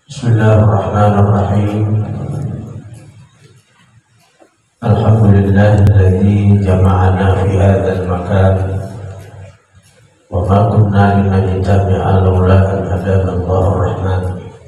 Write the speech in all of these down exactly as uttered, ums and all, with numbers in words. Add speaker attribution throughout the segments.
Speaker 1: Bismillahirrahmanirrahim. Alhamdulillahilladzi jama'ana fi hadzal makan wa ma kunna linajtami'a laula an hadana Allahur Rahman.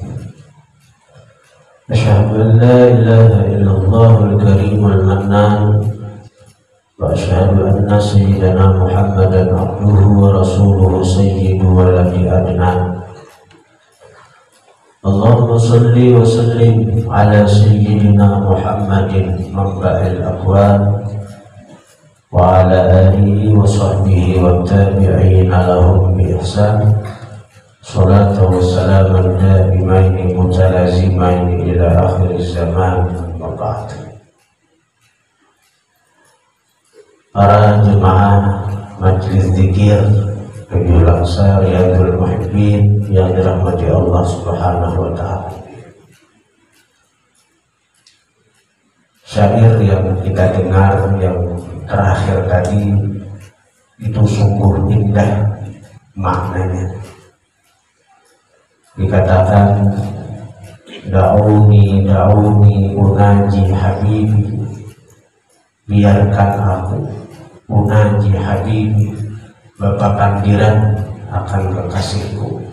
Speaker 1: Asyhadu an la ilaha illallahul karimul mannan wa asyhadu anna sayyidana Muhammadan abduhu wa rasuluhu sayyidu waladi adnan. Allahumma salli wa sallim ala sayyidina Muhammadin manba'il aqwan wa ala alihi wa sahbihi wa tabi'ina lahum bi ihsan. Salatu wa salaman da'imaini mutalazimaini ila akhir zaman wa ba'd. Para jemaah majlis zikir Rabiul Aqsa Riyadul Muhibbin yang dirahmati Allah Subhanahu wa Ta'ala. Syair yang kita dengar yang terakhir tadi itu sungguh indah maknanya. Dikatakan Da'uni da'uni unaji habibi, biarkan aku unaji habibi, Bapak panggilan akan kekasihku.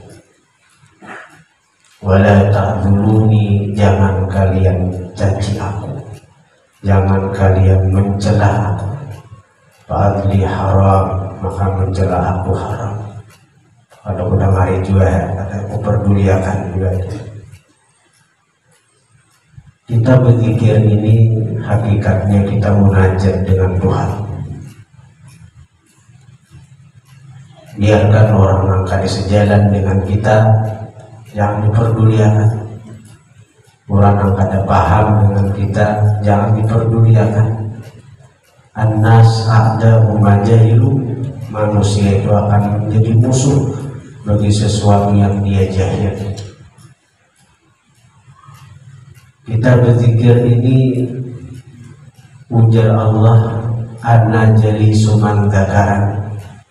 Speaker 1: Wala ta'dhuruni, jangan kalian caci aku, jangan kalian mencela aku. Fa'adli haram, maka mencela aku haram. Kalau udah mari juga aku perduliakan juga. Kita berzikir ini hakikatnya kita munajat dengan Tuhan. Biarkan orang angkat di sejalan dengan kita yang diperduliakan. Orang angkat ada paham dengan kita, jangan diperduliakan. An-nas a'da umajahilu, manusia itu akan menjadi musuh bagi sesuatu yang dia jahil. Kita berzikir ini ujar Allah, anna jalisu man dzakaran,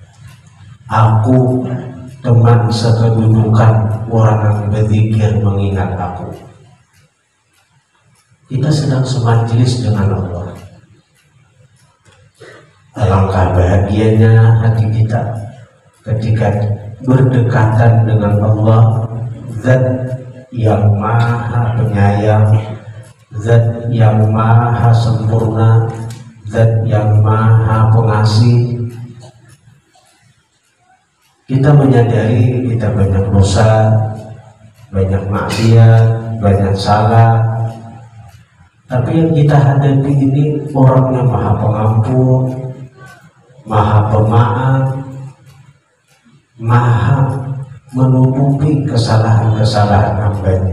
Speaker 1: aku teman sekedudukan orang yang berzikir mengingat aku. Kita sedang semajlis dengan Allah. Alangkah bahagianya hati kita ketika berdekatan dengan Allah, Zat yang maha penyayang, Zat yang maha sempurna, Zat yang maha pengasih. Kita menyadari kita banyak dosa, banyak maksiat, banyak salah. Tapi yang kita hadapi ini orang yang maha pengampun, maha pemaaf, maha menutupi kesalahan-kesalahan hambanya.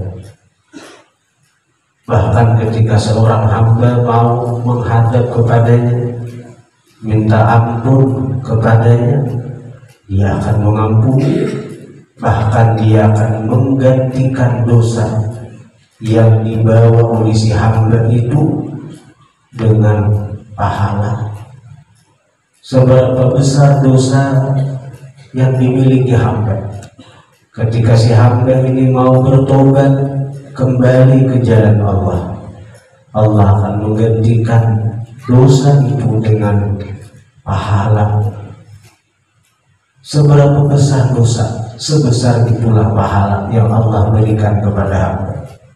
Speaker 1: Bahkan ketika seorang hamba mau menghadap kepadanya, minta ampun kepadanya, dia akan mengampuni, bahkan dia akan menggantikan dosa yang dibawa oleh si hamba itu dengan pahala. Seberapa besar dosa yang dimiliki hamba, ketika si hamba ini mau bertobat kembali ke jalan Allah, Allah akan menggantikan dosa itu dengan pahala. Seberapa besar dosa, sebesar itulah pahala yang Allah berikan kepada hamba.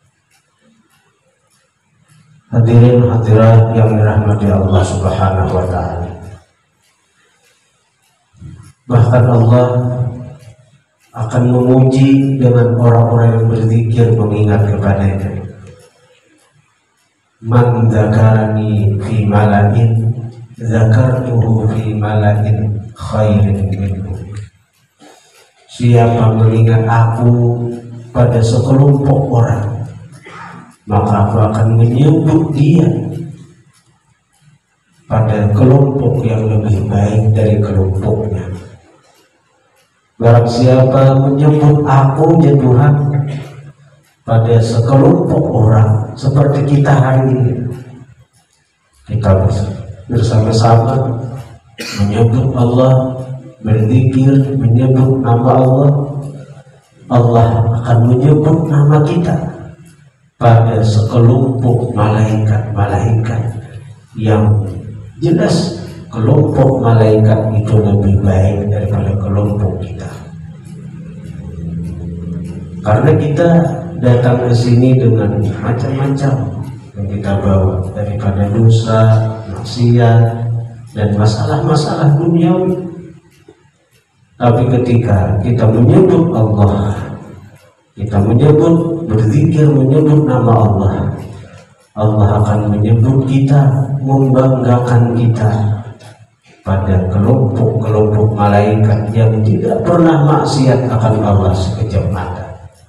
Speaker 1: Hadirin hadirat yang dirahmati Allah Subhanahu wa Ta'ala. Bahkan Allah akan memuji dengan orang-orang yang berzikir mengingat kepadanya. Man dzakarani fi mala'in dzakartuhu fi mala'in khairin minhu. Siapa mengingat aku pada sekelompok orang, maka aku akan menyebut dia pada kelompok yang lebih baik dari kelompoknya. Barang siapa menyebut aku ya Tuhan pada sekelompok orang seperti kita hari ini, kita bersama-sama menyebut Allah, berzikir, menyebut nama Allah, Allah akan menyebut nama kita pada sekelompok malaikat-malaikat yang jelas kelompok malaikat itu lebih baik daripada kelompok kita. Karena kita datang ke sini dengan macam-macam yang kita bawa, daripada dosa, maksiat, dan masalah-masalah duniawi. Tapi ketika kita menyebut Allah, kita menyebut, berzikir, menyebut nama Allah, Allah akan menyebut kita, membanggakan kita pada kelompok-kelompok malaikat yang tidak pernah maksiat akan Allah sekejap mata.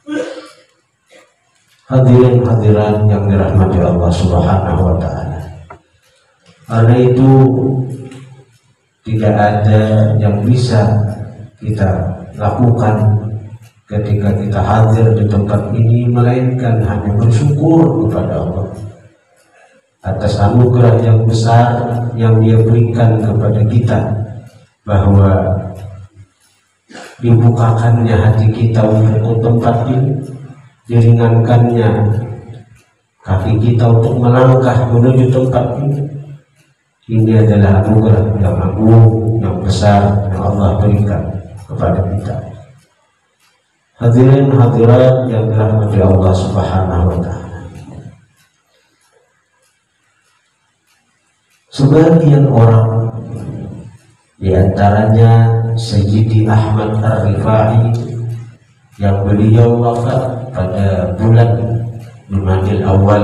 Speaker 1: Hadirin hadirat yang dirahmati Allah Subhanahu wa Ta'ala. Karena itu tidak ada yang bisa kita lakukan ketika kita hadir di tempat ini melainkan hanya bersyukur kepada Allah atas anugerah yang besar yang Dia berikan kepada kita, bahwa dibukakannya hati kita untuk tempat ini, diringankannya kaki kita untuk melangkah menuju tempat ini. Ini adalah anugerah yang agung, yang besar yang Allah berikan kepada kita. Hadirin hadirat yang dirahmati Allah Subhanahu wa Ta'ala. Sebagian orang, diantaranya Sayyidi Ahmad Ar-Rifai, yang beliau wafat pada bulan Jumadil Awal.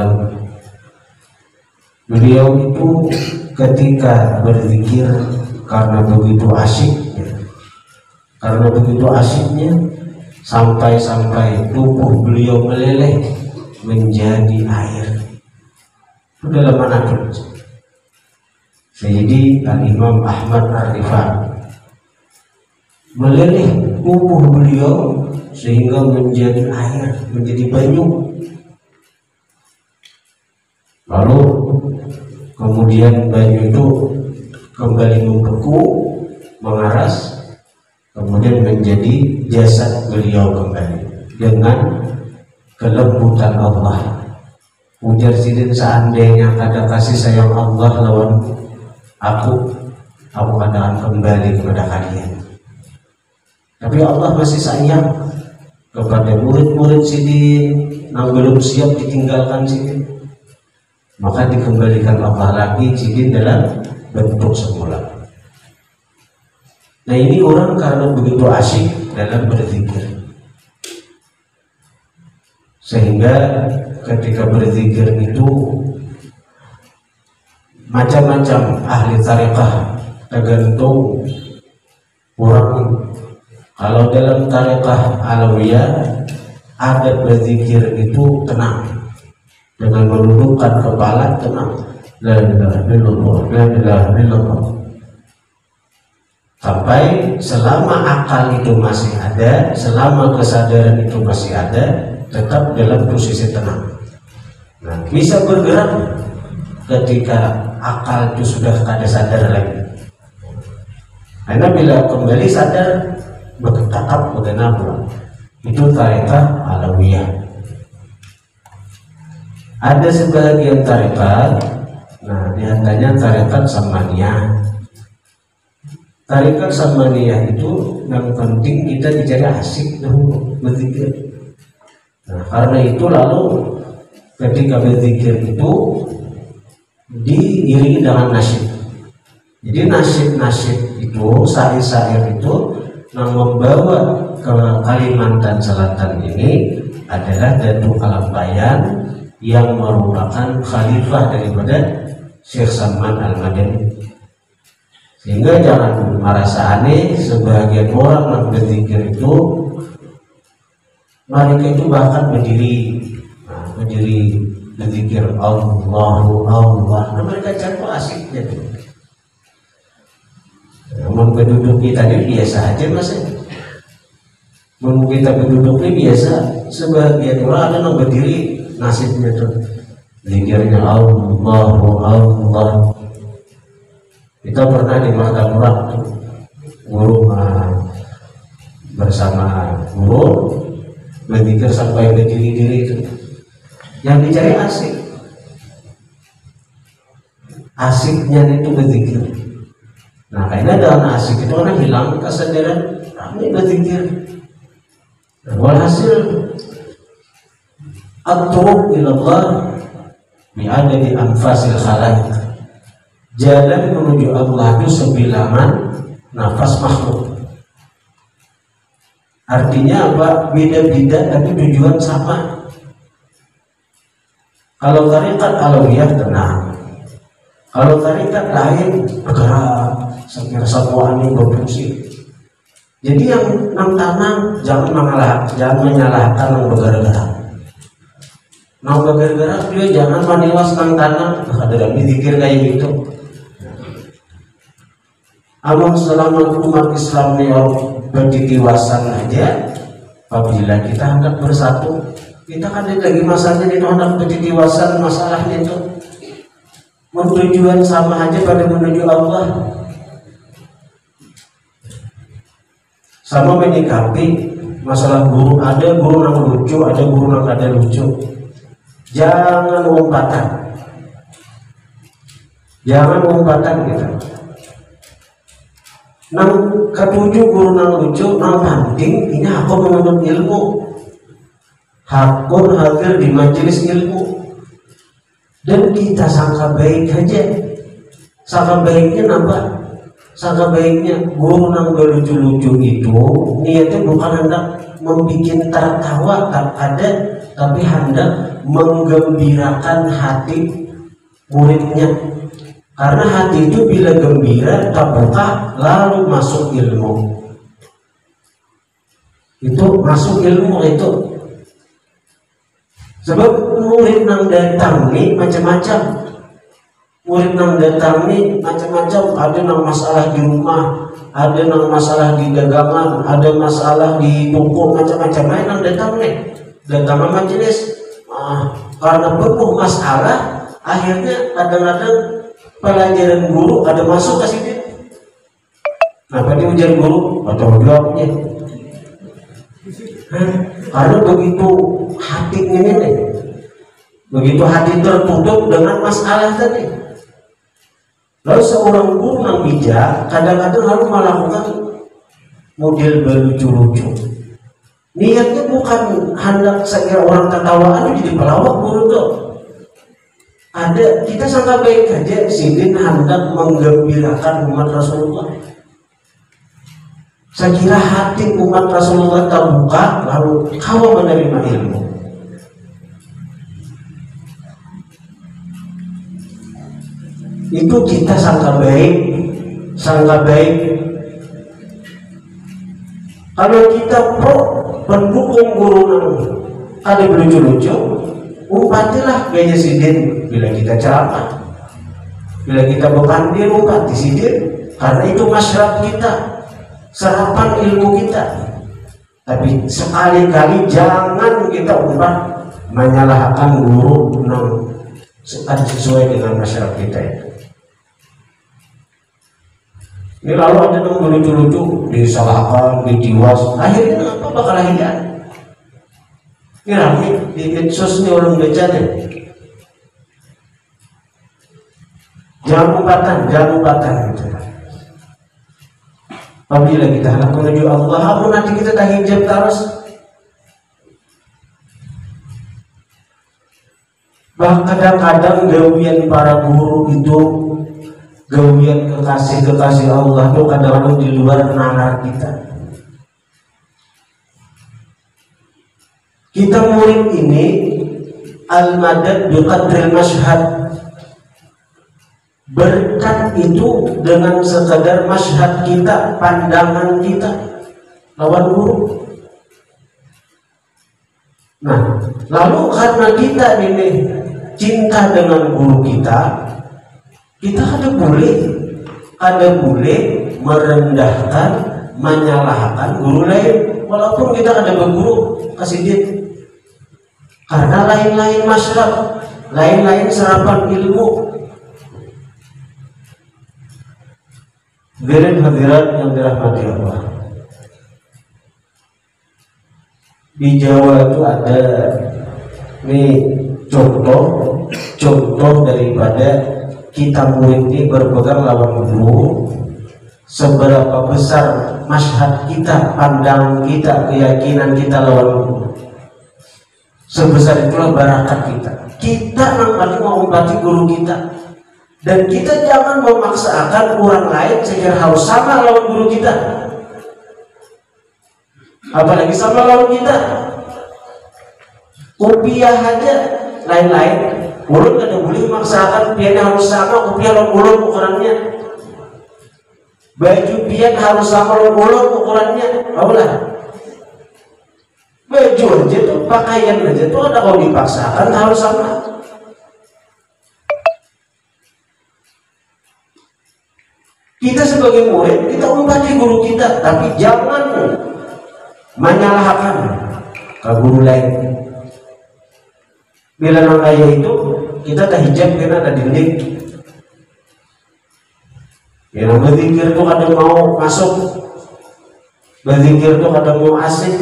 Speaker 1: Beliau itu ketika berzikir, karena begitu asyiknya, karena begitu asyiknya sampai-sampai tubuh beliau meleleh menjadi air. Itu dalam manaqib Sayyidi Al-Imam Ahmad Ar-Rifai, meleleh tubuh beliau sehingga menjadi air, menjadi banyu. Lalu kemudian banyu itu kembali membeku, mengaras, kemudian menjadi jasad beliau kembali dengan kelembutan Allah. Ujar Sidin, seandainya ada kasih sayang Allah lawan aku, aku akan kembali kepada kalian. Tapi Allah masih sayang kepada murid-murid Sidin yang belum siap ditinggalkan Sidin, maka dikembalikan Allah lagi Sidin dalam bentuk semula. Nah, ini orang karena begitu asyik dalam berzikir, sehingga ketika berzikir itu macam-macam ahli tarekah, tergantung orang. Kalau dalam tarekah alawiyah, adat berzikir itu tenang, dengan menundukkan kepala tenang, la ilaha illallah, la ilaha illallah, sampai selama akal itu masih ada, selama kesadaran itu masih ada, tetap dalam posisi tenang. Nah, bisa bergerak ketika akal itu sudah kada sadar lagi. Karena bila kembali sadar, berketakap berkenapa, itu tarekah alawiyah. Ada sebagian tarekat, nah diantaranya tarekat Samaniyah. Tarekat Samaniyah itu yang penting kita dicari asik dahulu berzikir. Nah, karena itu lalu ketika berzikir itu diiringi dengan nasyid. Jadi nasyid-nasyid itu, syair-syair itu yang membawa ke Kalimantan Selatan ini adalah Datuk Alambayan yang merupakan khalifah daripada Syekh Salman Al-Madani. Sehingga jangan merasa aneh sebagian orang yang berzikir itu, mereka itu bahkan berdiri, nah, berdiri berzikir Allahu Allah. Nah, mereka jatuh asiknya tuh. Namun penduduk kita ini biasa aja mas. Namun kita penduduk ini biasa. Sebagian orang ada yang berdiri nasibnya tuh zikirnya Allahu Allah. Kita pernah di Mahkamah tuh guru uh, bersama guru berzikir sampai berdiri-diri itu. Yang dicari asik. Asiknya itu berzikir. Nah, karena dalam asik itu orang hilang kesadaran, kami berzikir. Nah, walhasil at-turuq ila Allah bi'adadi anfasil khalaiq. Jalan menuju Allah itu sebilangan nafas makhluk. Artinya apa? Beda-beda tapi tujuan sama. Kalau tarikat alawiyah tenang. Kalau tarikat lain bergerak, sekira satuan ini berfungsi. Jadi yang nang tanang jangan mengalah, jangan menyalahkan yang bergerak. Nang bergerak dia jangan maniwas nang tanang. Ada yang dipikir kayak gitu. Amun selama umat Islam ini berdikwasan aja, apabila kita hendak bersatu, kita kan lagi masalahnya itu hendak berdikwasan masalahnya itu. Tujuan sama aja pada menuju Allah. Sama menyikapi masalah guru, ada guru yang lucu, ada guru yang ada lucu. Jangan umpatan, jangan umpatan gitu. Nang ketujuh guru nang lucu, nang penting ini aku menuntut ilmu. Hakun hadir di majelis ilmu. Dan kita sangka baik aja. Sangka baiknya nambah. Sangka baiknya guru nang lucu-lucu itu niatnya bukan hendak membuat tertawa, tak ada, tapi hendak menggembirakan hati muridnya. Karena hati itu bila gembira terbuka lalu masuk ilmu. Itu masuk ilmu itu. Sebab murid nang datang nih macam-macam. Murid nang datang nih macam-macam. Ada nang masalah di rumah, ada nang masalah di dagangan, ada masalah di toko, macam-macam. Lain nang datang nih, datang ke majelis. Ah, karena penuh masalah, akhirnya kadang-kadang pelajaran guru ada masuk ke sini. Apa dia ujar guru atau jawabnya? Karena begitu hati ini nih, begitu hati tertutup dengan masalah tadi. Lalu seorang guru yang bijak kadang-kadang harus melakukan model berlucu-lucu. Niatnya bukan hendak sekira orang ketawaan jadi pelawak guru tuh. Ada kita sangka baik aja sini hendak menggembirakan umat Rasulullah. Saya kira hati umat Rasulullah terbuka lalu kau menerima ilmu. Itu kita sangka baik, sangka baik. Kalau kita pro pendukung guru ada lucu-lucu, umpatilah gaya sidin bila kita ceramah, bila kita berpandir umpati sidin, karena itu masyarakat kita. Serapan ilmu kita. Tapi sekali-kali jangan kita umpat menyalahkan guru yang sesuai dengan masyarakat kita itu. Ini lalu ada yang lucu-lucu disalahkan, ditiwas, akhirnya apa bakal hilang? Ini rame di medsos ini orang baca deh. Jangan umpatan, jangan umpatan gitu. Apabila kita hendak menuju Allah, apa nanti kita tak hijab terus? Bahkan kadang-kadang gawian para guru itu, gawian kekasih-kekasih Allah itu kadang-kadang di luar nalar kita. Kita murid ini al-madad biqadril mashhad. Berkat itu dengan sekadar masyhad kita, pandangan kita lawan guru. Nah, lalu karena kita ini cinta dengan guru kita, kita ada boleh, ada boleh merendahkan, menyalahkan guru lain, walaupun kita ada berguru kasih dia. Karena lain-lain masyarakat, lain-lain serapan ilmu. Hadirin hadirat yang dirahmati Allah. Di Jawa itu ada nih contoh contoh daripada kita murid ini berpegang lawan guru, seberapa besar masyhad kita, pandangan kita, keyakinan kita lawan guru, sebesar itulah barakat kita. Kita nampaknya menghormati guru kita, dan kita jangan memaksakan orang lain sehingga harus sama lawan guru kita, apalagi sama lawan kita. Kopiah aja lain-lain, mulut ada boleh memaksakan pian harus sama kopiah lawan mulut ukurannya, baju pian harus sama lawan mulut ukurannya, apalah baju aja tuh, pakaian aja tuh ada kalau dipaksakan harus sama. Kita sebagai murid kita umpati guru kita, tapi jangan menyalahkan ke guru lain. Bila nang kaya itu kita dah hijab kena ada dinding. Ya nang berzikir tuh kadang mau masuk, berzikir tuh kadang mau asing.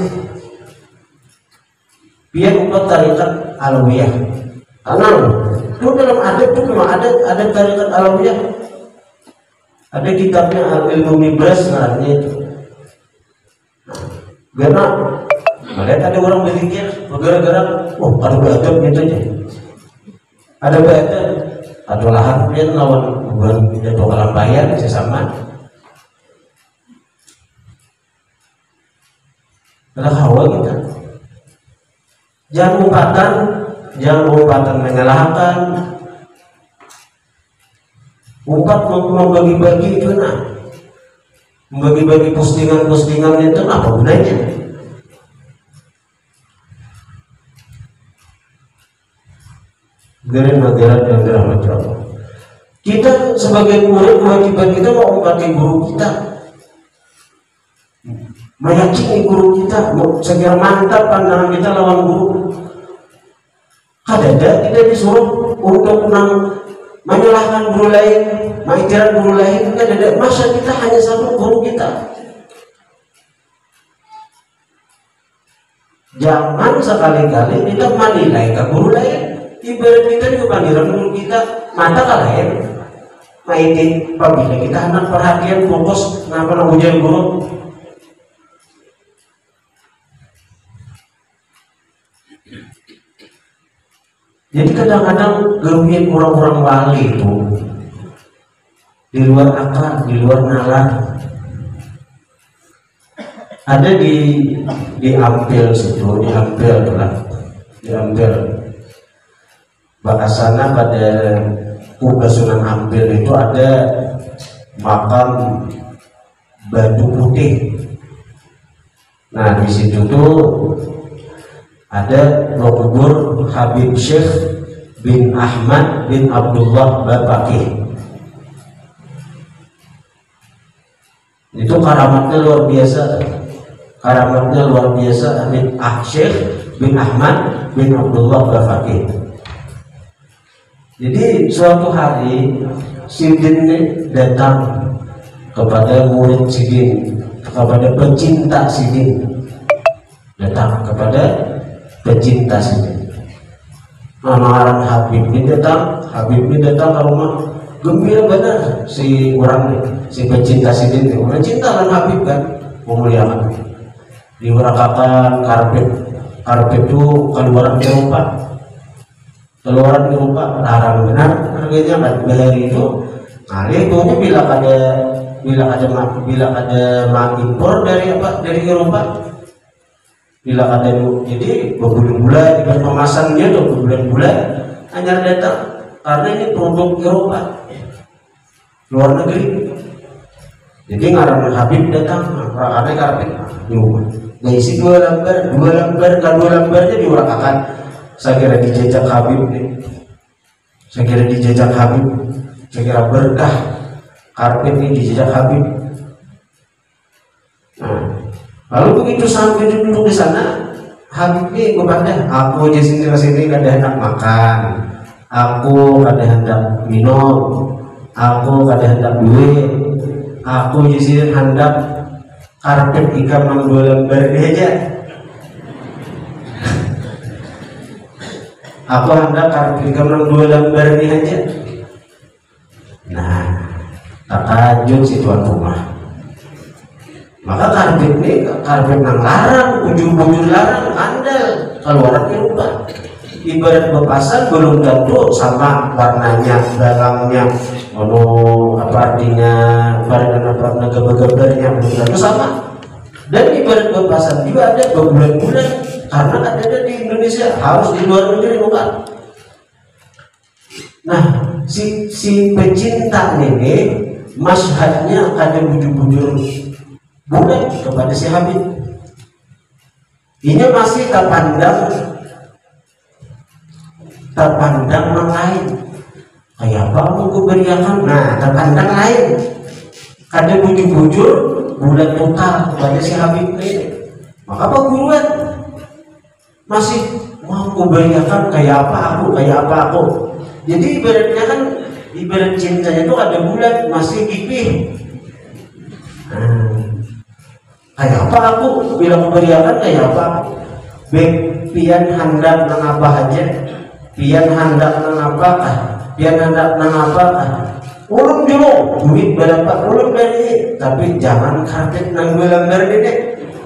Speaker 1: Biar umat tarikat alawiyah. Tenang, itu dalam adab itu memang ada ada tarikat alawiyah. Ada kitabnya Al-Ilmu Mibras ngarannya itu. Karena melihat ada orang berzikir, gara-gara, oh ada beradab gitu aja. Ada beradab, ada lahan dia lawan bukan dia bakalan bayar sesama. Ada hawa kita. Jangan umpatan, jangan umpatan menyalahkan. Umpat membagi-bagi itu nah, membagi-bagi postingan-postingan itu apa gunanya? Gerin matiran dan gerah matiran. Kita sebagai murid kewajiban kita mau umpati guru kita, meyakini guru kita, sekira mantap pandangan kita lawan guru. Kadang kita disuruh untuk menang menyalahkan guru lain, mengiktirkan guru lain, kan ada masa kita hanya satu guru kita. Jangan sekali-kali kita menilai ke guru lain. Ibarat kita juga pandiran guru kita, mata ke lain. Maitin, apabila kita anak perhatian fokus, kenapa nak ujian guru? Jadi kadang-kadang geruin orang-orang wali itu di luar akal, di luar nalar. Ada di diambil situ, diambil lah, diambil. Bahasana pada Uga Sunan Ampel itu ada makam batu putih. Nah di situ tuh ada kubur Habib Syekh bin Ahmad bin Abdullah Bapaki. Itu karamatnya luar biasa, karamatnya luar biasa. Habib Ah Syekh bin Ahmad bin Abdullah Bapaki. Jadi suatu hari Sidin datang kepada murid Sidin, kepada pecinta Sidin, datang kepada pecinta Sidin. Amaran Habib ini datang, Habib ini datang ke rumah, gembira benar si orang ini, si pecinta Sidin ini, orang cinta kan Habib kan, memuliakan. Diurakakan karpet, karpet itu keluaran Eropa, keluaran Eropa larang benar harganya kan dari itu. Nah itu bila ada bila ada bila ada mak impor dari apa dari Eropa. Bila ada jadi berbulan-bulan dengan pemasannya tuh berbulan-bulan hanya datang karena ini produk Eropa luar negeri. Jadi ngaran Habib datang karena karpet di rumah. Nah isi dua lembar, dua lembar, kan dua lembarnya diurakakan. Saya kira dijajak Habib nih. Saya kira dijajak Habib. Saya kira berkah karpet ini dijajak Habib. Nah. Lalu begitu sampai duduk di sana, Habib ini kepada aku di sini ke sini kada hendak makan, aku kada hendak minum, aku kada hendak duit, aku di sini hendak karpet ikan enam dua lembar ini aja. Aku hendak karpet kamu dua lembar ini aja. Nah, takajub si tuan rumah. Maka karpet ini karpet nang larang, ujung-ujung larang, andal keluarannya lupa. Ibarat bepasan belum tentu sama warnanya, barangnya, oh apa artinya, barang apa geber-gebernya belum tentu sama. Dan ibarat bepasan juga ada berbulan-bulan karena ada di Indonesia, harus di luar negeri bukan. Nah, si si pecinta ini masyhadnya ada bujur-bujur bulan kepada si Habib. Ini masih terpandang terpandang yang lain. Kayak apa mau kuberiakan? Nah, terpandang lain. Ada bujur-bujur bulan total kepada si Habib ini. Maka apa guruan? Masih mau kuberiakan kayak apa aku, kayak apa aku. Jadi ibaratnya kan ibarat cintanya itu ada bulan masih gipih. Nah, kayak apa aku bilang beriakan kayak apa? Bek pian hendak nang apa aja, pian hendak nang apa kah, pian hendak nang apa kah. Ulun dulu duit berapa ulun dari, tapi jangan karpet nang bulan dari deh.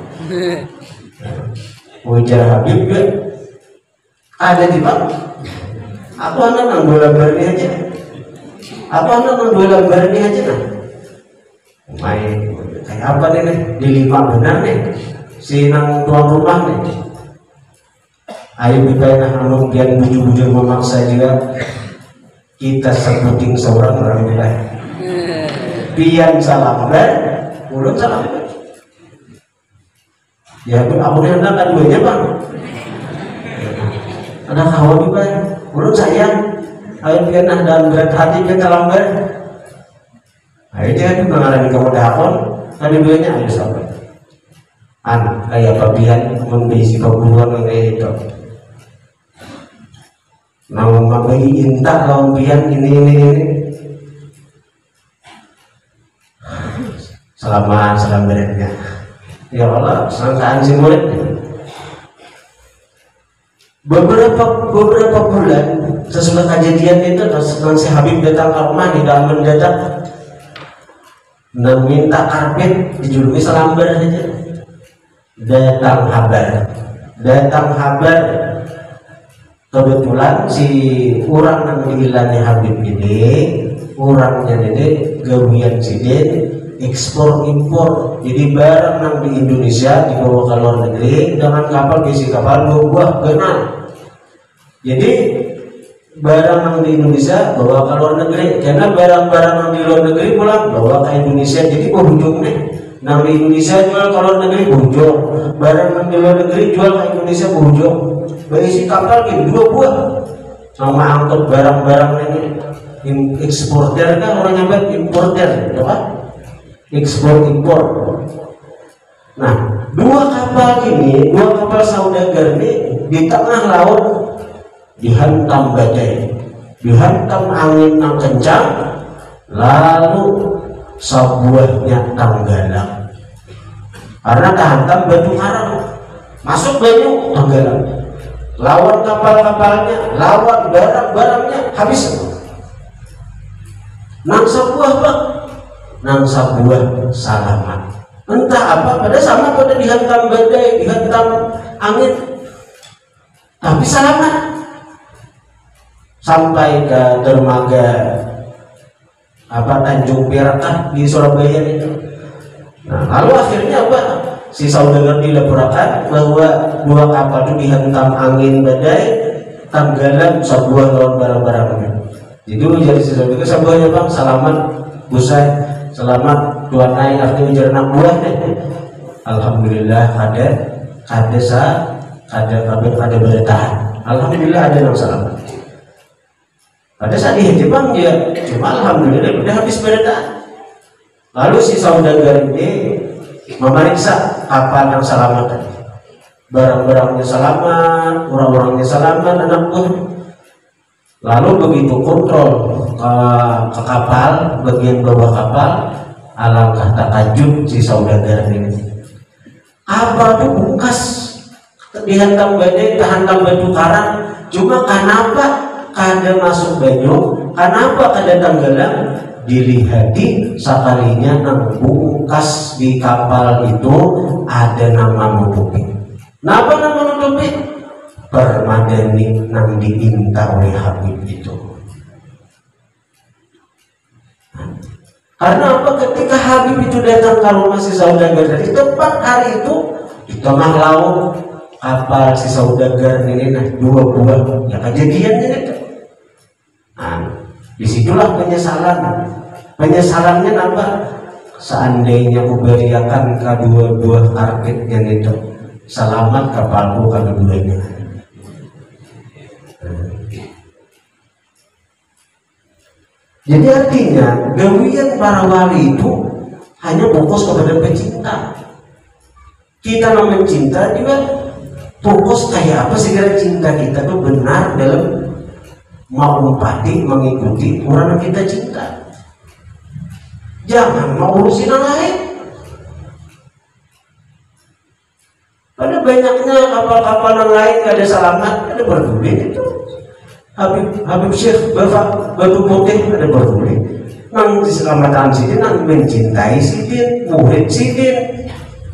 Speaker 1: Ujar Habib kan ada di bang. Aku hendak nang bulan dari aja. Aku hendak nang bulan dari aja nah. Main kayak apa nih di lima benar nih si nang tuan rumah nih. Ayo kita nak kemudian bujur-bujur memaksa juga kita sebutin seorang orang lain. Pian salam ber, ulun salam ber. Ya aku nih hendak keduanya bang. Ada kawan juga, ulun sayang. Ayo pian nah dan berat hati pian salam ber. Ayo dia itu mengalami kemudahan. Tadi duanya ada sampai anak kayak papian membisi perburuan kayak itu. Nama mabai intak lawan pian ini ini ini. Selamat salam beratnya. Ya Allah, sangkaan si murid. Beberapa beberapa bulan sesudah kejadian itu, setelah si Habib datang ke rumah di dalam mendadak. Dan minta karpet dijuluki selambar saja. Datang kabar, datang kabar. Kebetulan si orang yang diilani Habib ini, orangnya ini gawian sidin ekspor impor. Jadi barang yang di Indonesia dibawa ke luar negeri dengan kapal besi kapal dua buah kenal. Jadi barang yang di Indonesia bawa ke luar negeri, karena barang-barang yang di luar negeri pulang bawa ke Indonesia. Jadi berujung nih, yang di Indonesia jual ke luar negeri berujung, barang yang di luar negeri jual ke Indonesia berujung. Berisi kapal ini dua buah, sama angkut barang-barang ini. Eksporter kan orang nyampe importer, apa? Ekspor impor. Nah, dua kapal ini, dua kapal saudagar ini di tengah laut dihantam badai, dihantam angin yang kencang, lalu sebuahnya tenggelam karena kehantam batu karang, masuk banyu tenggelam, lawan kapal-kapalnya, lawan barang-barangnya habis semua. Nang sebuah bang, nang sebuah salamat, entah apa, pada sama pada dihantam badai, dihantam angin, tapi selamat. Sampai ke dermaga apa Tanjung Perak di Surabaya itu. Nah, lalu akhirnya apa? Si saudagar dilaporkan bahwa dua kapal itu dihantam angin badai, tenggelam sebuah lawan barang-barangnya. Jadi jadi si saudagar sebuahnya bang selamat busai, selamat tuan naik artinya jernak buah deh. Alhamdulillah ada ada sa ada ada ada bertahan. Alhamdulillah ada yang selamat. Pada saat ini Jepang dia cuma alhamdulillah udah habis berita. Lalu si saudagar ini memeriksa kapal yang selamat tadi, barang-barangnya selamat, orang-orangnya selamat, anak buah. Lalu begitu kontrol ke, ke kapal, bagian bawah kapal, alangkah takjub si saudagar ini. Kapal itu bungkas, dihantam badai, dihantam batu karang, Cuma kenapa kada masuk banyu, kenapa kada tenggelam, dilihati sekalinya nang bungkas di kapal itu ada nama nutupi. Napa nama nutupi? Permadani nang diminta oleh Habib itu. Karena apa? Ketika Habib itu datang ke rumah si saudagar dari tempat hari itu di tengah laut, kapal si saudagar ini nah dua buah ya kejadiannya itu. Nah, disitulah penyesalan. Penyesalannya apa? Seandainya kuberiakan kedua buah karpetnya itu, selamat kapalku kedua-duanya. Jadi artinya gawian para wali itu hanya fokus kepada pecinta. Kita mau mencinta juga fokus kayak apa sih kira cinta kita tuh benar dalam mau empati mengikuti orang yang kita cinta. Jangan mau urusin yang lain. Pada banyaknya kapal-kapal yang lain gak ada selamat, ada berduli itu. Habib Habib Syekh Bapak Batu Putih ada berduli. Nang diselamatkan sidin, nang mencintai sidin, murid sidin.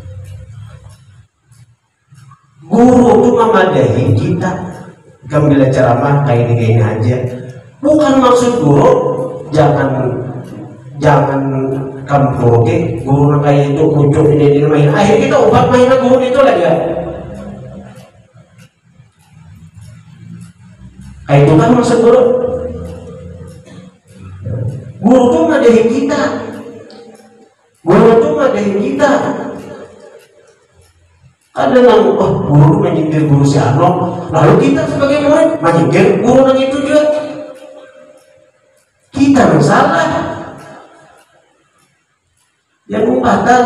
Speaker 1: Guru itu memadahi kita. Kambil ceramah kayak ini aja. Bukan maksud guru jangan jangan kamu oke guru kayak itu muncul ini ini main. Akhirnya kita ubat mainan guru itu lagi ya. Kayak itu kan maksud guru. Guru itu madahi kita. Guru itu madahi kita. Ada yang oh guru menyindir guru si Ano, lalu kita sebagai murid menyindir guru yang itu juga. Kita yang salah. Yang umpatan.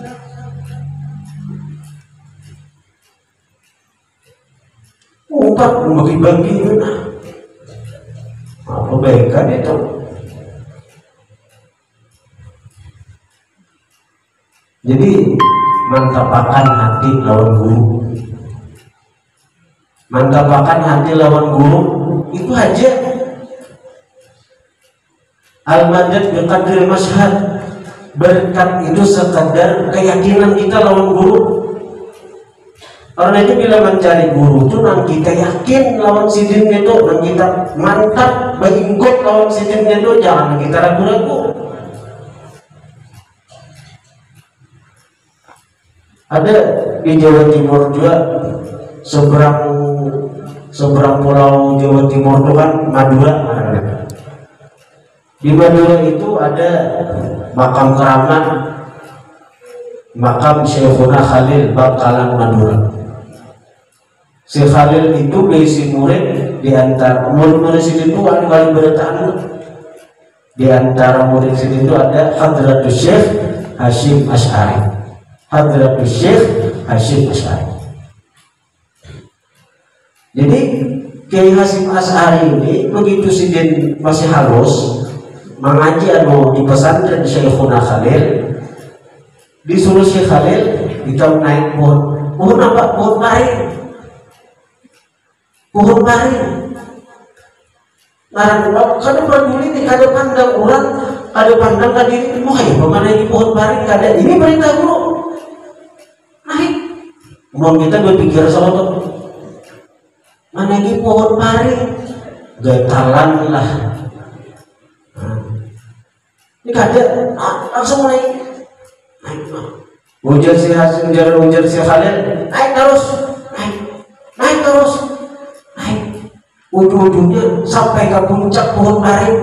Speaker 1: Umpat membagi-bagi mana? Apa baikkan itu? Jadi mantapakan hati lawan guru, mantapakan hati lawan guru itu aja. Al-madad biqadril mashhad, berkat itu sekadar keyakinan kita lawan guru. Karena itu bila mencari guru itu nang kita yakin lawan sidin itu, nang kita mantap beinggot lawan sidin itu, jangan kita ragu-ragu. Ada di Jawa Timur juga seberang seberang pulau Jawa Timur itu kan Madura. Di Madura itu ada makam keramat, makam Syekhuna Khalil Bangkalan Madura. Syekh Khalil itu berisi murid di antara murid-murid sini itu ada kali bertahan. Di antara murid sini itu ada Hadratus Syekh Hasyim Asy'ari. Hadratus Syekh Hasyim Asy'ari. Jadi Kiai Hasyim Asy'ari ini begitu sidin masih halus mengaji anu di pesantren Syekhuna Khalil, disuruh Syekh Khalil kita naik pohon. Pohon apa? Pohon pari. Pohon pari. Nah, kada peduli nih, kada pandang orang, kada pandang ka diri. Mau ayo pemana ini pohon pari kada. Ini perintah guru. Naik. Mau kita berpikir sama tuh. Mana ini pohon pari? Getalan lah. Nah. Ini kada, ah, langsung naik. Naik. Ujar si Hasyim, ujar ujar si Khalil, naik terus, naik, naik terus. Ujung-ujungnya sampai ke puncak pohon pari.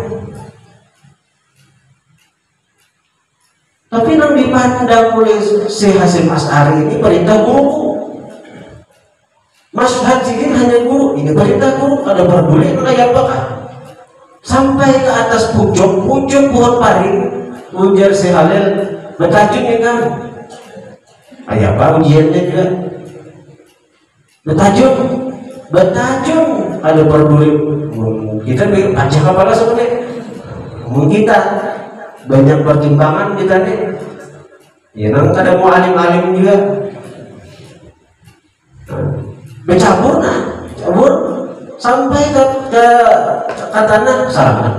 Speaker 1: Tapi yang dipandang oleh Syekh Hasyim Asy'ari ini perintah guru. Mas Hajin hanya guru, ini perintah guru. Ada peduli kayak apakah? Sampai ke atas pucuk, pucuk pohon pari. Ujar Syekh Khalil, betajun ya kan? Kayak apa ujiannya juga? Betajun. Betajun ada peduli kita aja kepala sebenarnya mungkin kita banyak pertimbangan kita nih ya nang kada mau alim-alim juga nah, bercampur nah cabur sampai ke, ke katana sama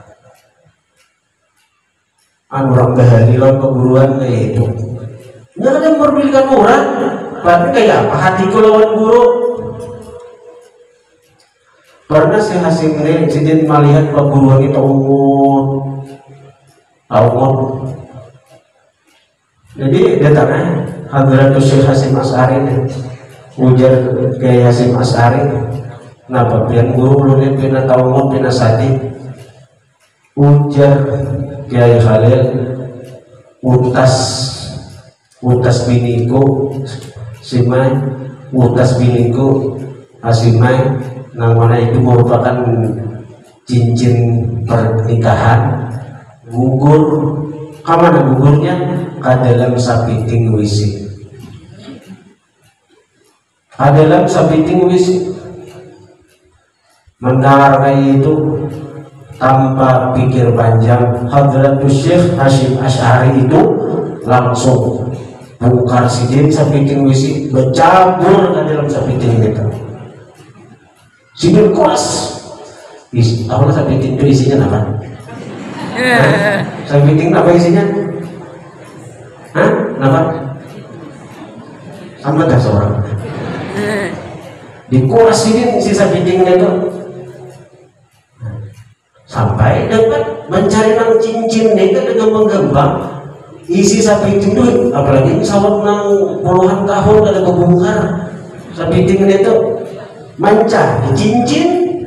Speaker 1: anu orang bahari lawan keguruan kayak itu nggak ada memperdulikan orang tapi kayak apa hatiku lawan guru. Pernah si Hasim ini sidin melihat perguruan itu umur tahun jadi dia tanya Hadratus Syekh Hasim Asy'ari ujar ke Hasim Asy'ari kenapa pian guru lu pina tahun pina sadi ujar Kiai Khalil utas utas biniku simai utas biniku asimai namanya itu merupakan cincin pernikahan gugur kamana gugurnya ke dalam sapiting wisi ke dalam sapiting wisi mendengar kayak itu tanpa pikir panjang Hadratus Syekh Hasyim Asy'ari itu langsung bongkar sidin sapiting wisi bercabur ke dalam sapiting itu sidin kuas isi awalnya sapiting itu isinya apa? Sapiting apa isinya? Hah? Kenapa? Sama dah seorang dikuas sidin isi sapiting itu sampai dapat mencari nang cincin itu dengan menggembang isi sapiting itu apalagi sawat nang puluhan tahun ada kebongkar sapiting itu mencari cincin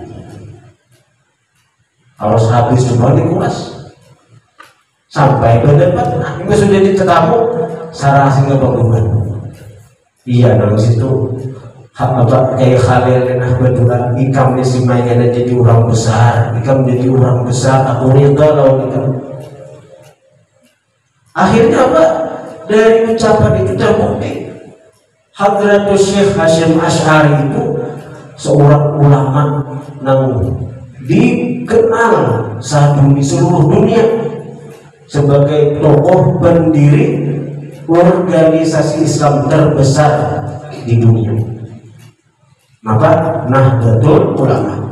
Speaker 1: harus habis coba dikuras sampai berdapat nah, ini sudah ditetamu sarah asing kebangunan iya nang situ apa kayak Khalil nah betulan ikam si mainnya jadi orang besar ikam jadi orang besar aku rida lawan ikam akhirnya apa dari ucapan itu terbukti Hadratus Syekh Hasyim Asy'ari itu seorang ulama yang dikenal saat di seluruh dunia sebagai tokoh pendiri organisasi Islam terbesar di dunia. Maka Nahdlatul Ulama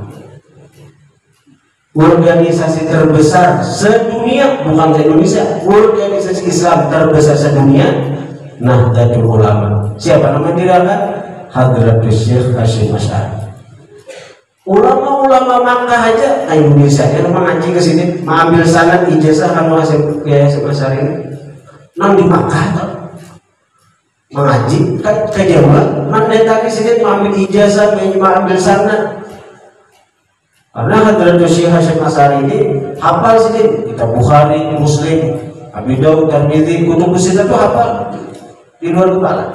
Speaker 1: organisasi terbesar sedunia bukan di Indonesia organisasi Islam terbesar sedunia Nahdlatul Ulama siapa nama dirakan Hadratus Syekh Hasyim Asy'ari ulama-ulama Makkah aja nah Indonesia yang mengaji ke sini mengambil sanad ijazah kan Hasyim Asy'ari ini nang di Makkah mengaji kan ke Jawa mana tadi sini mengambil ijazah mengambil sanad karena Hadratus Syekh Hasyim Asy'ari ini hafal sini kitab Bukhari, Muslim, Abi Daud, Tirmidzi, kutub sita itu hafal di luar kepala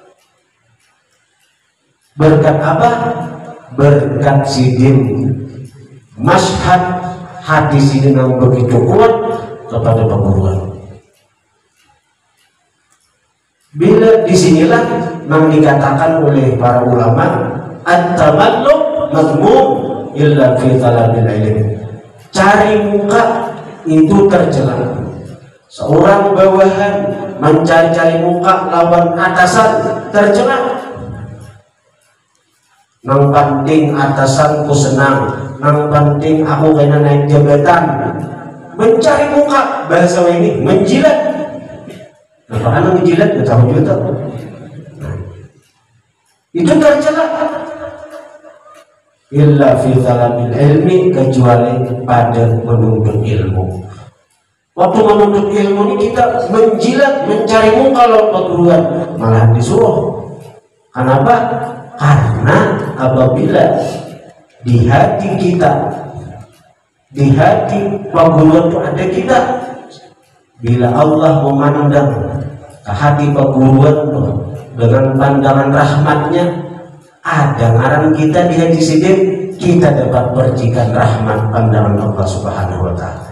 Speaker 1: berkat apa? Berkat sidin masyhad hadis ini yang begitu kuat kepada perguruan. Bila disinilah yang dikatakan oleh para ulama at-tamalluk mazmum illa fi talabil ilm cari muka itu tercela seorang bawahan mencari-cari muka lawan atasan tercela nang penting atasanku senang nang penting aku kena naik jabatan mencari muka bahasa ini menjilat apa kan menjilat nggak tahu juga itu tercela illa fi talabil ilmi kecuali pada menuntut ilmu waktu menuntut ilmu ini kita menjilat mencari muka lawan perguruan malah disuruh kenapa? Karena apabila di hati kita di hati perguruan itu ada kita bila Allah memandang ke hati perguruan dengan pandangan rahmatnya ada ngaran kita di hati sidin kita dapat percikan rahmat pandangan Allah Subhanahu wa ta'ala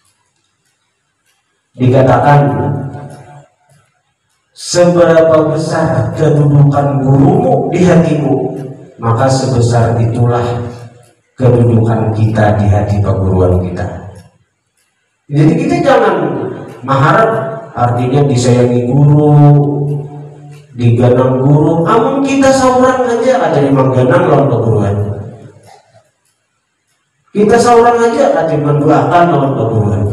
Speaker 1: dikatakan seberapa besar kedudukan gurumu di hatimu maka sebesar itulah kedudukan kita di hati perguruan kita jadi kita jangan mengharap artinya disayangi guru diganang guru amun kita seorang aja ada yang mengganang lawan perguruan Kita seorang aja kata mendoakan lawan kuburan.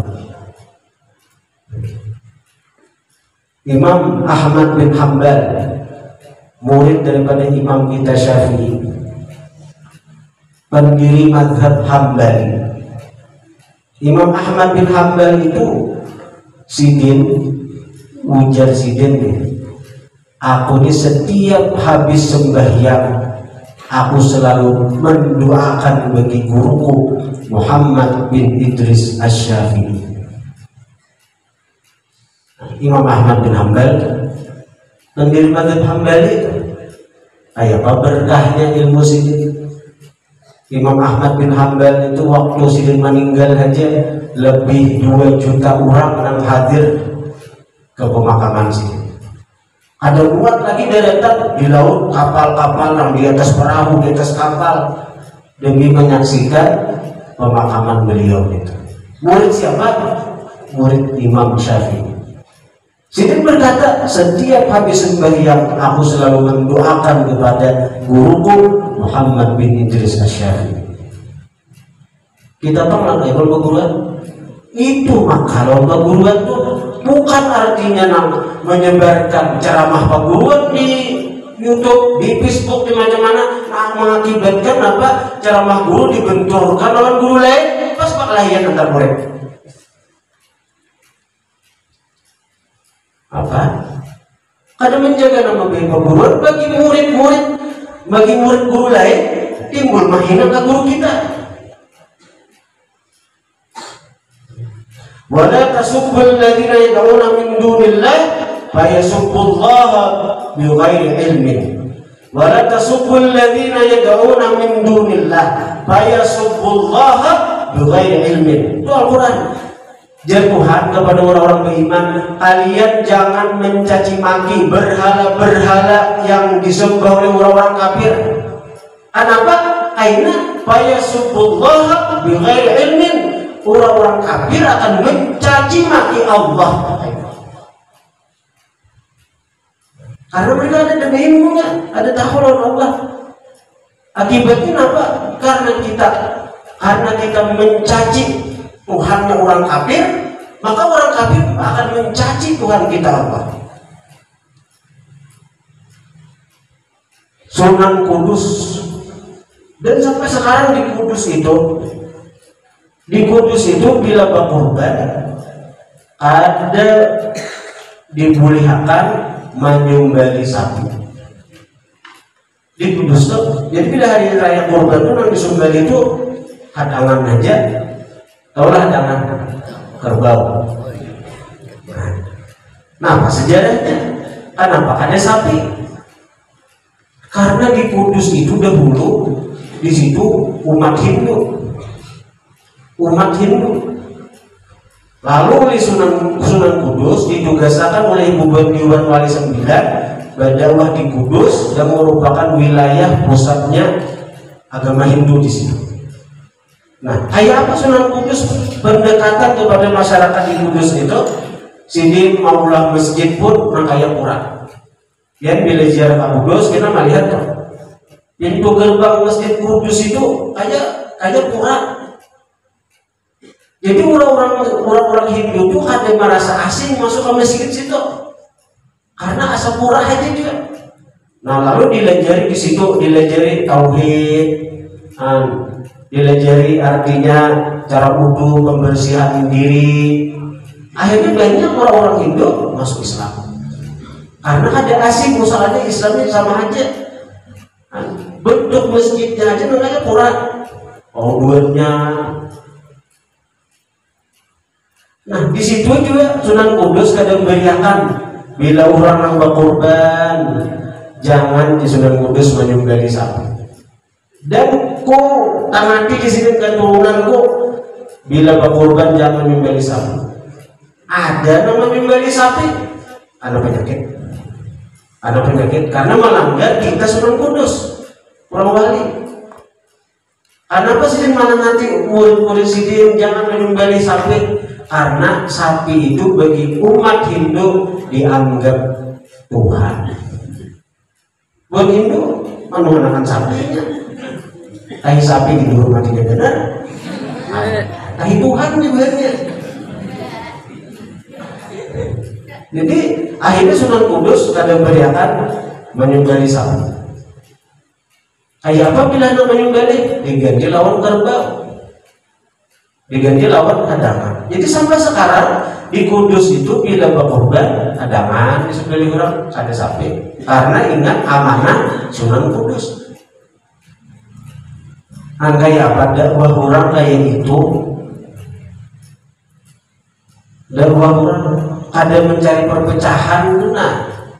Speaker 1: Imam Ahmad bin Hanbal, murid daripada Imam kita Syafi'i, pendiri mazhab Hambali. Imam Ahmad bin Hanbal itu sidin, ujar sidin, aku ini setiap habis sembahyang aku selalu mendoakan bagi guruku Muhammad bin Idris Asy-Syafi'i. Imam Ahmad bin Hanbal pendiri mazhab Hambali. Ayah apa berkahnya ilmu sidin. Imam Ahmad bin Hanbal itu waktu sidin meninggal aja lebih dua juta orang yang hadir ke pemakaman sidin. Ada buat lagi deretan di laut, kapal-kapal yang di atas perahu, di atas kapal demi menyaksikan pemakaman beliau itu. Murid siapa? Murid Imam Syafi'i. Sidin berkata, setiap habis sembahyang aku selalu mendoakan kepada guruku Muhammad bin Idris Asy-Syafi'i. Kita pernah ikut guruan? Itu maka kalau guruan itu bukan artinya menyebarkan ceramah guruan di YouTube, di Facebook, di mana-mana, nah, mengakibatkan apa? Ceramah guru dibenturkan oleh guru lain, pas perkelahian antar murid. Apa? Karena menjaga nama baik perguruan bagi murid-murid, bagi murid guru lain timbul menghina ke guru kita. Wala tasubbul ladzina yad'una min dunillah fayasubbullaha bighairi ilmin. Wala tasubbul ladzina yad'una min dunillah fayasubbullaha bighairi ilmin. Itu Al-Qur'an. Tuhan kepada orang-orang beriman, kalian jangan mencaci maki berhala-berhala yang disembah oleh orang-orang kafir. Kenapa? Aina fayasubbullaha bighairi ilmin. Orang-orang kafir akan mencaci maki Allah karena mereka ada demi ilmunya, ada tahu Allah. Akibatnya apa? Karena kita karena kita mencaci Tuhannya orang kafir, maka orang kafir akan mencaci Tuhan kita Allah. Sunan Kudus, dan sampai sekarang di Kudus itu, di Kudus itu bila berkorban ada dibolehkan menyembelih sapi. Di Kudus tuh, jadi bila hari raya korban itu yang disembelih itu hadangan aja. Taulah jangan kerbau. Nah, apa sejarahnya? Kenapa ada sapi? Karena di Kudus itu dahulu di situ umat Hindu, umat Hindu. Lalu di Sunan, Sunan Kudus ditugaskan oleh Bupati Wali sembilan berdakwah di Kudus yang merupakan wilayah pusatnya agama Hindu di situ. Nah, kayak apa Sunan Kudus pendekatan kepada masyarakat di Kudus itu? Sini maulah masjid pun makanya kurang. Yang bila ziarah ke Kudus kita melihat tuh, pintu gerbang masjid Kudus itu kayak kayak kurang. Jadi orang-orang orang-orang Hindu tuh ada merasa asing masuk ke masjid situ karena asap murah aja juga. Nah, lalu dilajari di situ, dilajari tauhid, dilajari artinya cara wudhu, pembersihan diri. Akhirnya banyak orang-orang Hindu masuk Islam karena ada asing, masalahnya Islamnya sama aja. Bentuk masjidnya aja namanya kurang, outdoornya. Nah, di situ juga Sunan Kudus kadang beriakan bila orang yang berkorban jangan di Sunan Kudus menyembelih sapi. Dan ku tamati di sini keturunanku bila berkorban jangan menyembelih sapi. Ada nama menyembelih sapi, ada penyakit, ada penyakit karena melanggar kita Sunan Kudus, orang wali. Kenapa sih mana nanti murid-murid sidin jangan menyembelih sapi? Karena sapi itu bagi umat Hindu dianggap Tuhan. Buat Hindu menuhankan sapinya. Kayak sapi dihormati benar. tapi Tuhan juga. Jadi akhirnya Sunan Kudus kadang beriakan menyunggali sapi. Kayak apa pilihan menyunggali? Diganti lawan kerbau, diganti lawan hadangan. Jadi sampai sekarang di Kudus itu bila berkorban hadangan di sebelah orang ada sapi, karena ingat amanah Sunan Kudus. Angka ya apa dakwah orang kayak itu, dakwah orang ada mencari perpecahan itu. Nah,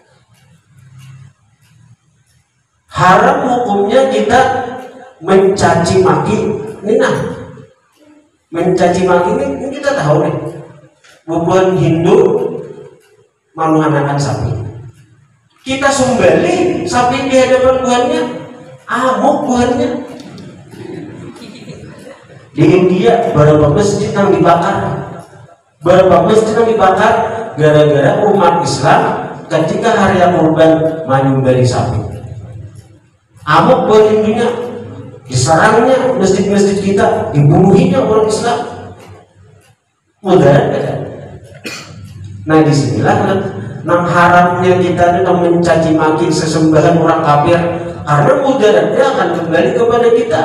Speaker 1: haram hukumnya kita mencaci maki ini. Nah, mencaci maki ini kita tahu nih, bukan Hindu menganakan sapi, kita sumbali sapi di hadapan buahnya, amuk buahnya. Di India berapa masjid yang dibakar, berapa masjid yang dibakar gara-gara umat Islam ketika hari kurban menyembelih sapi. Amuk buat Hindunya, diserangnya masjid-masjid kita, dibunuhinya orang Islam. Mudah kan? Nah disinilah nang haramnya kita itu mencaci maki sesembahan orang kafir, karena mudaratnya akan kembali kepada kita.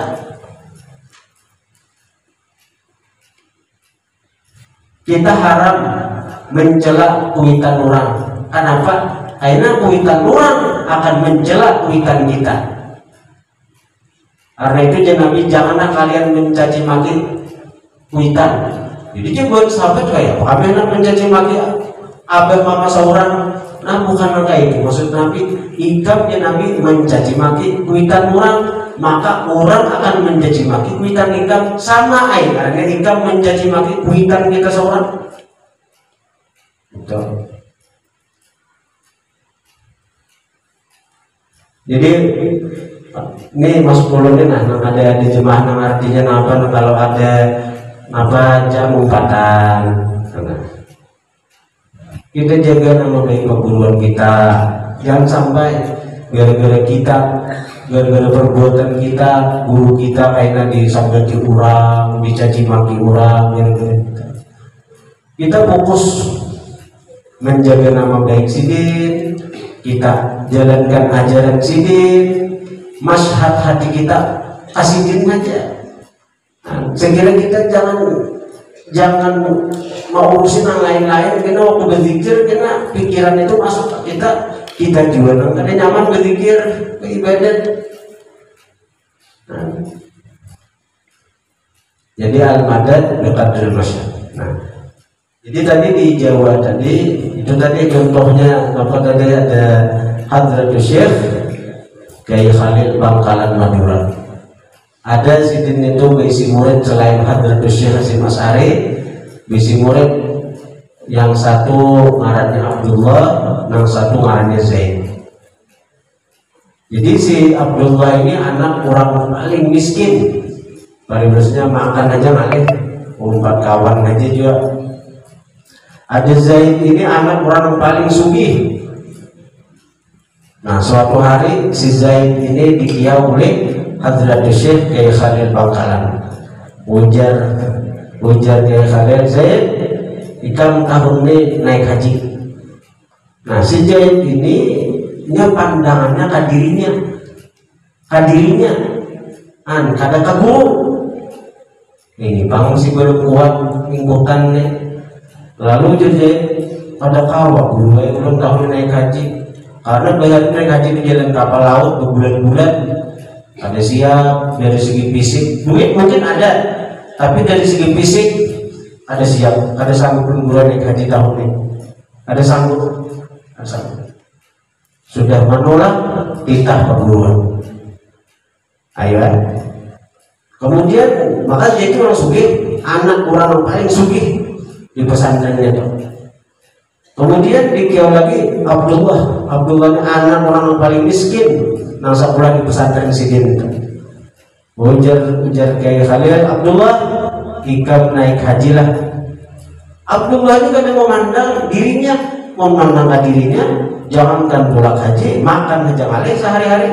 Speaker 1: Kita haram mencela kuitan orang. Kenapa? Karena kuitan orang akan mencela kuitan kita. Karena itu Nabi janganlah kalian mencaci maki kuitan. Jadi dia buat sahabat kayak apa enak mencaci maki abah mama seorang. Nah bukan kayak itu maksud Nabi. Ikapnya Nabi mencaci maki kuitan orang, maka orang akan mencaci maki kuitan ikam sama air. Karena ikam mencaci maki kuitan kita seorang. Betul. Jadi ini masuk kolonnya, nah ada di jemaah nang artinya apa? Nah, kalau ada apa jam umpatan, nah, kita jaga nama baik perguruan kita, jangan sampai gara-gara kita, gara-gara perbuatan kita, guru kita kayaknya disabdati orang, dicaci maki orang, gara-gara kita. Kita fokus menjaga nama baik sidin, kita jalankan ajaran sidin. Masyhad hati kita asidin aja. Nah, sekira kita jangan jangan mau urusin yang lain-lain. Karena waktu berzikir, karena pikiran itu masuk ke kita, kita juga karena nyaman berzikir, beribadat. Nah, jadi al-madad dekat dari masyhad. Nah, jadi tadi di Jawa tadi itu tadi contohnya apa tadi ada Hadratus Syekh Kiai Khalil Bangkalan Madura. Ada sidin itu bisi murid selain Hadratus Syekh Hasyim Asy'ari, bisi murid yang satu ngarannya Abdullah, yang satu ngarannya Zaid. Jadi si Abdullah ini anak orang paling miskin. Paling biasanya makan aja ngalih, umpat kawan aja juga. Ada Zaid ini anak orang paling sugih. Nah suatu hari si Zaid ini dikiau oleh Hadratus Syekh Kiai Khalil Bangkalan. Ujar ujar Kiai Khalil, Zaid ikam tahun ini naik haji. Nah si Zaid ini nya pandangannya kadirinya kadirinya an kada kaguru ini bangun si belum kuat minggukannya. Lalu jadi pada kawak guru belum tahun naik haji. Karena banyak mereka haji di jalan kapal laut berbulan-bulan, ada siap dari segi fisik, duit mungkin ada, tapi dari segi fisik ada siap, ada sanggup bulan naik haji tahun ini, ada sanggup, ada sanggup. Sudah menolak titah perguruan. Ayo. Kemudian maka dia itu orang sugih, anak orang yang paling sugih di pesantrennya itu. Kemudian dikiau lagi Abdullah, Abdullah anak orang yang paling miskin, nang sekolah di pesantren sidin itu. Ujar ujar Kiai Khalil, Abdullah, ikam naik haji lah. Abdullah ini kadang memandang dirinya, memandang dirinya, jangankan pulang haji, makan aja ngalih sehari-hari.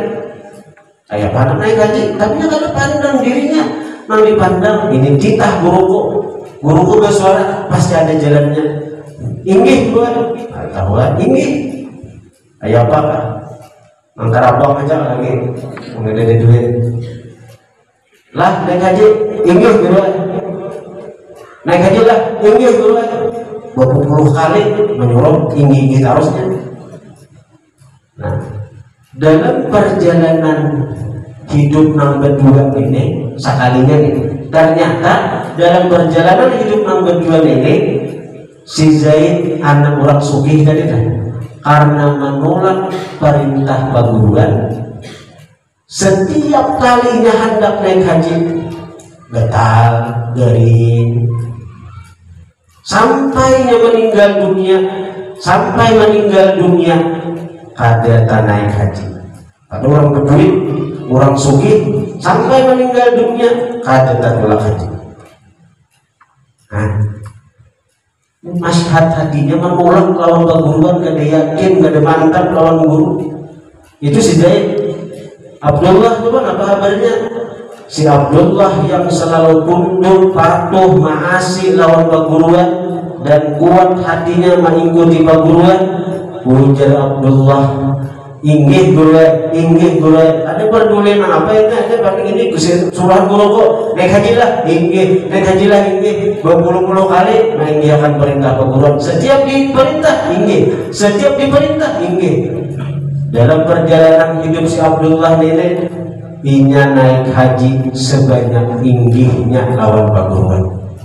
Speaker 1: Kayak pada naik haji, tapi kadang pandang dirinya, nang dipandang ini titah guruku. guruku bersuara pasti ada jalannya. Inggih gua, tahu kan? Inggih. Ayah apa? Angkat abang aja lagi, nggak ada duit. Lah naik haji, inggih gua. Naik haji lah, inggih gua. Berpuluh kali menyuruh inggih kita harusnya. Nah, dalam perjalanan hidup nang berdua ini, sekalinya ini, ternyata dalam perjalanan hidup nang berdua ini, si Zaid anak orang sugih tadi kan, karena menolak perintah paguruan, setiap kalinya hendak naik haji, getal, gering, sampainya meninggal dunia, sampai meninggal dunia, kada tak naik haji. Ada orang berduit, orang sugih, sampai meninggal dunia, kada tak tolak haji. Nah, masyarakat hatinya menolak lawan perguruan, kada yakin, kada mantap lawan guru. Itu si Zaid. Abdullah itu kan apa kabarnya? Si Abdullah yang selalu tunduk, patuh, maasi lawan perguruan dan kuat hatinya mengikuti perguruan. Ujar Abdullah, inggih guru, inggih guru. Ada peduli mana apa itu? Ada pakai ini surah guru kok. Naik haji lah, inggih. Naik haji lah, inggih. Berpuluh-puluh kali, nah ini akan perintah perguruan. Setiap diperintah, inggih. Setiap diperintah, inggih. Dalam perjalanan hidup si Abdullah ini, inya naik haji sebanyak inggihnya lawan perguruan.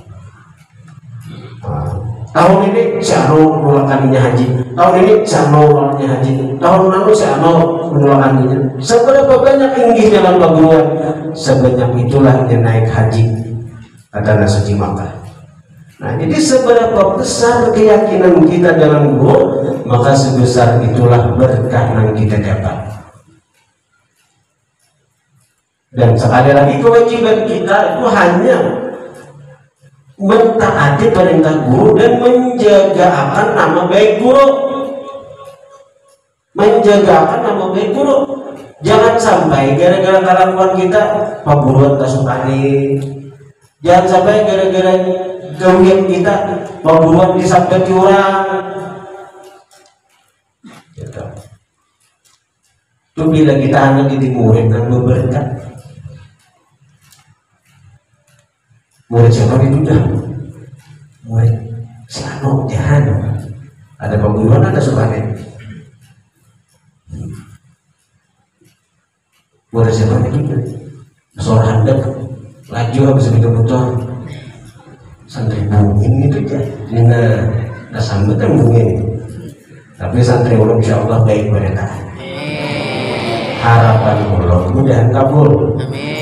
Speaker 1: Tahun ini si Ano menolakkannya haji. Tahun ini si Ano menolakkannya haji. Tahun lalu si Ano menolakkannya. Seberapa banyak inggihnya dalam perguruan, sebanyak itulah dia naik haji. Kata Nasuci Makkah. Nah, jadi seberapa besar keyakinan kita dalam guru, maka sebesar itulah berkah yang kita dapat. Dan sekali lagi kewajiban kita itu hanya mentaati perintah guru dan menjaga akan nama baik guru, menjaga akan nama baik guru. Jangan sampai gara-gara kelakuan kita Pak Guru tak sukani. Jangan sampai gara-gara gawian kita Pak Guru disabdati orang. Gitu. Itu bila kita hanya jadi murid dan berberkat. Murid siapa itu dah? Murid Sano Jahan. Ada pengguruan, ada sukanya. Murid siapa itu dah? Seorang handap laju habis itu motor. Santri bungin itu aja. Nah, nah sambut kan bungin. Tapi santri ulung insya Allah baik mereka. Harapan ulung mudah kabul.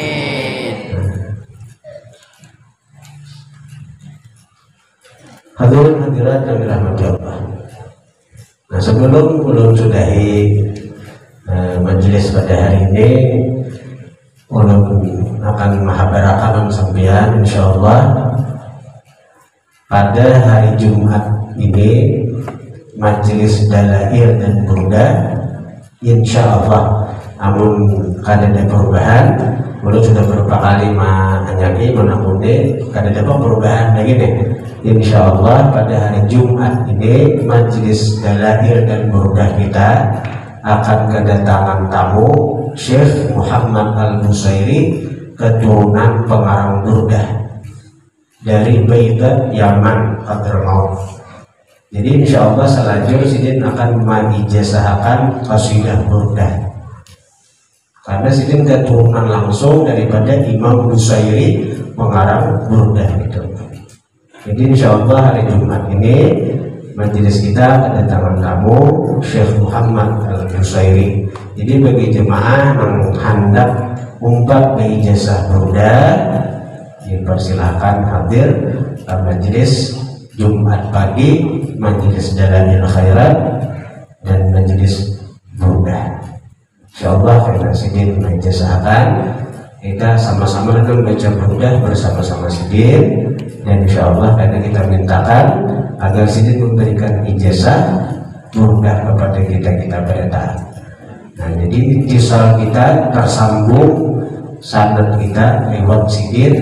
Speaker 1: Hadirin hadirat yang dirahmati Allah. Nah, sebelum belum sudahi eh, majelis pada hari ini, ulun akan menghabarkan sampeyan insyaallah pada hari Jumat ini majelis dalail dan burda insyaallah. Namun kada ada perubahan, ulun sudah beberapa kali manyaki menakuni kada ada perubahan lagi nih. Insya Allah pada hari Jumat ini majelis dalail dan burdah kita akan kedatangan tamu Syekh Muhammad Al-Busairi, keturunan pengarang burdah dari Baidah Yaman Hadramaut. Jadi insya Allah selanjutnya sidin akan mengijazahkan qasidah burdah, karena sidin keturunan langsung daripada Imam Busairi pengarang burdah itu. Jadi insya Allah hari Jumat ini majelis kita kedatangan tamu Syekh Muhammad Al-Busairi. Jadi bagi jemaah yang hendak umpat ijazah burda, dipersilahkan hadir ke majelis Jumat pagi, majelis Dalail Khairat dan majelis burda. Insya Allah karena sidin mengijazahkan, kita sama-sama akan baca burda bersama-sama sidin. Dan insya Allah karena kita mintakan agar sidin memberikan ijazah burdah kepada kita kita pada. Nah, jadi itisal kita tersambung sanad kita lewat sidin yang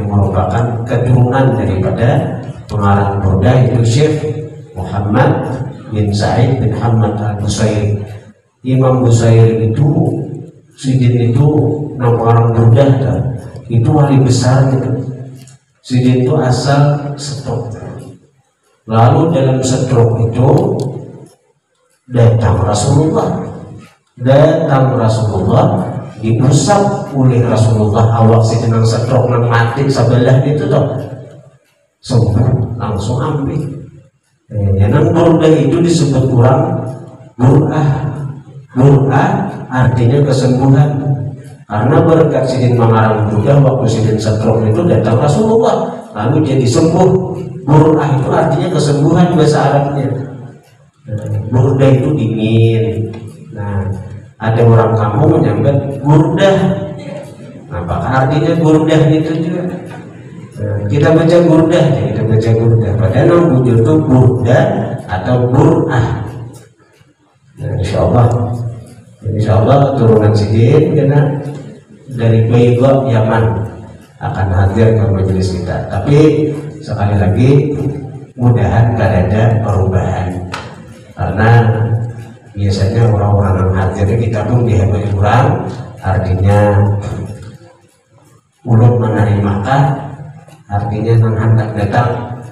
Speaker 1: yang merupakan keturunan daripada pengarang burda itu Syekh Muhammad bin Sa'id bin Hamad al-Busairi. Imam Busairi itu Sidin itu nama orang burda kan? Itu wali besar gitu. Sidin itu asal Setruk. Lalu dalam Setruk itu datang Rasulullah, datang Rasulullah, diusap oleh Rasulullah awak si jenang Setruk nang mati sebelah itu toh sembuh, langsung ambil. Eh, nang burda itu disebut kurang bur'ah. Bur'ah artinya kesembuhan. Karena berkat Sidin mengarang burda waktu Sidin Setruk itu datang Rasulullah, lalu jadi sembuh. Bur'ah itu artinya kesembuhan bahasa Arabnya. Burda itu dingin. Nah, ada orang kampung menyambat burdah. Apakah artinya burdah itu juga? Nah, kita baca burdah, kita baca burdah. Padahal nama bujur itu burda atau bur'ah. Nah, insya Allah, insya Allah keturunan Sidin karena dari Beirut Yaman akan hadir ke majelis kita. Tapi sekali lagi mudahan tidak ada perubahan, karena biasanya orang-orang yang hadir kita pun dihadiri kurang, artinya ulun menerimakah, artinya nang hendak datang.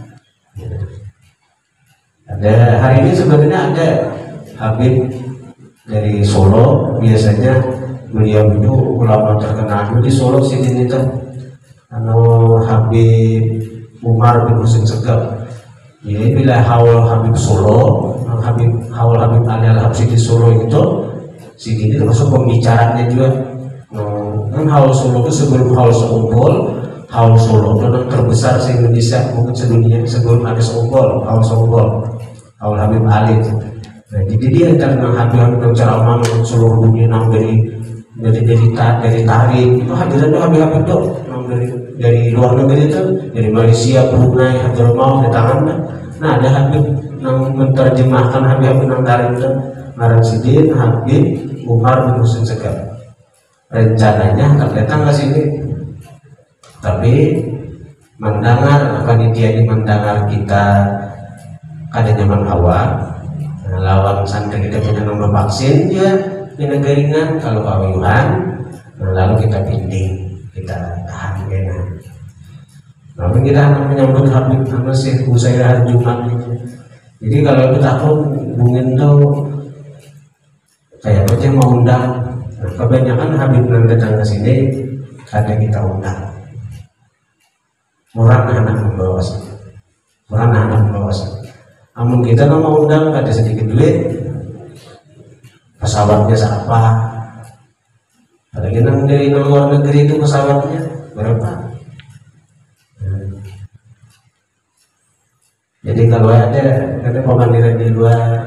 Speaker 1: Ada hari ini sebenarnya ada Habib dari Solo, biasanya beliau itu ulama terkenal di Solo sini itu, anu Habib Umar bin Husin Segaf. Jadi bila haul Habib Solo, Habib haul Habib Ali Al-Habsyi di Solo itu, sini itu termasuk pembicaranya juga. Kan haul Solo itu sebelum haul Seumpul, haul Solo itu yang terbesar se Indonesia, mungkin sedunia sebelum ada Seumpul, haul Seumpul, haul Habib Ali. Nah, jadi dia tentang Habib Habib ceramah untuk seluruh dunia, nang dari dari dari dari tarik itu hadiran itu Habib Habib itu, nang dari dari luar negeri itu, dari Malaysia, Brunei, Hadramaut, datang. Nah, ada Habib yang menerjemahkan Habib Habib nang tarik itu, ngarang Sidin Habib Umar bin Husin Segaf. Rencananya akan datang ke sini, tapi mendengar panitia ini mendengar kita ada nyaman awal. Nah, lawan santri kita punya nomor vaksin dia di negeringan kalau kawiyuhan, nah, lalu kita pinding, kita tahan kena. Lalu kita menyambut Habib sama Syekh Busairi hari Jumat itu. Jadi kalau itu takut mungkin tuh kayak macam mau undang. Nah, kebanyakan Habib yang datang ke sini ada kita undang. Orang anak membawa sih, orang anak membawa sih. Namun kita mau undang ada sedikit duit, pesawatnya siapa? Apalagi nang dari luar negeri itu pesawatnya berapa? Hmm. Jadi kalau ada ada pemandiran di luar,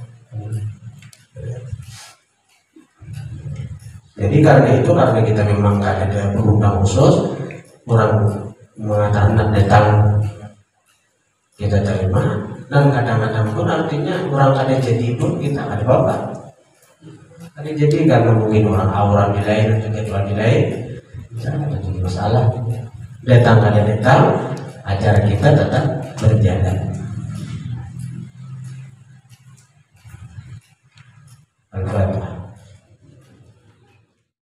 Speaker 1: jadi karena itu karena kita memang nggak ada pengundang khusus, orang mengatakan datang kita terima. Dan kadang-kadang pun artinya orang kada jadi pun kita ada apa-apa. Kada jadi karena mungkin orang aura di lain atau jadwal di lain, tidak ada jadi masalah. Datang kada datang, acara kita tetap berjalan. Al-Fatihah.